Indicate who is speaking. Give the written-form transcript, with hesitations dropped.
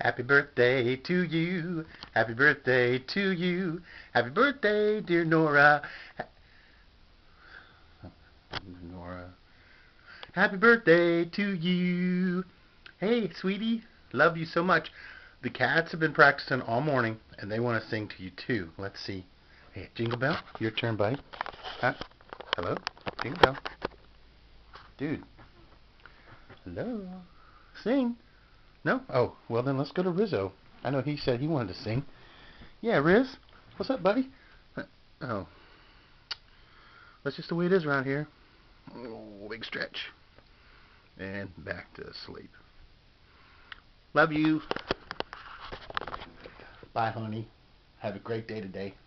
Speaker 1: Happy birthday to you. Happy birthday to you. Happy birthday, dear Nora. Nora. Happy birthday to you. Hey, sweetie. Love you so much. The cats have been practicing all morning, and they want to sing to you, too. Let's see. Hey, Jingle Bell, your turn, buddy. Huh? Hello? Jingle Bell. Dude. Hello? Sing. No? Oh, well then let's go to Rizzo. I know he said he wanted to sing. Yeah, Riz. What's up, buddy? Oh. That's just the way it is around here. Oh, big stretch. And back to sleep. Love you. Bye, honey. Have a great day today.